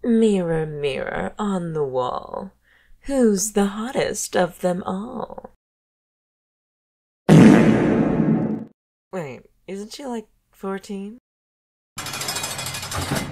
Mirror, mirror on the wall, who's the hottest of them all? Wait, isn't she like 14?